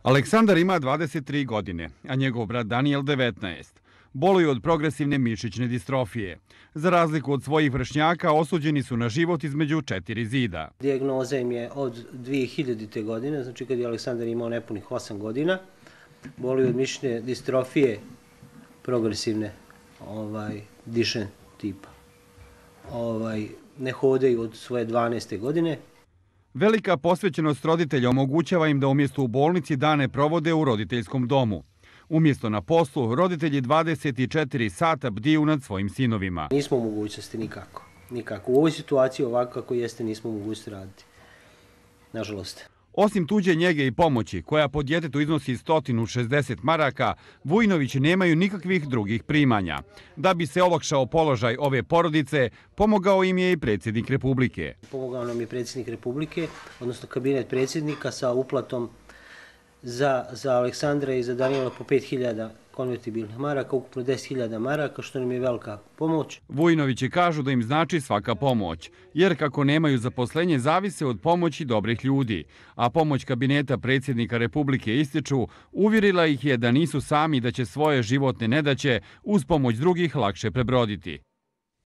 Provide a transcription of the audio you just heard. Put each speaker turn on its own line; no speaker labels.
Aleksandar ima 23 godine, a njegov brat Danijel 19. Boluju od progresivne mišićne distrofije. Za razliku od svojih vršnjaka, osuđeni su na život između 4 zida.
Dijagnoza im je od 2000. godine, znači kad je Aleksandar imao nepunih 8 godina. Boluju od mišićne distrofije progresivne, dišen tipa. Ne hodaju od svoje 12. godine.
Velika posvećenost roditelja omogućava im da umjesto u bolnici dane provode u roditeljskom domu. Umjesto na poslu, roditelji 24 sata bdiju nad svojim sinovima.
Nismo u mogućnosti nikako. U ovoj situaciji ovako kako jeste nismo u mogućnosti raditi. Nažalost.
Osim tuđe njege i pomoći, koja po djetetu iznosi 160 maraka, Vujinovići nemaju nikakvih drugih primanja. Da bi se olakšao položaj ove porodice, pomogao im je i predsjednik Republike.
Pomogao nam je predsjednik Republike, odnosno kabinet predsjednika sa uplatom za Aleksandra i za Danijela po 5.000 konvertibilnih maraka, ukupno 10.000 maraka, što nam je velika pomoć.
Vujinovići kažu da im znači svaka pomoć, jer kako nemaju zaposlenje, zavise od pomoći dobrih ljudi. A pomoć kabineta predsjednika Republike ističu, uvjerila ih je da nisu sami, da će svoje životne nedaće uz pomoć drugih lakše prebroditi.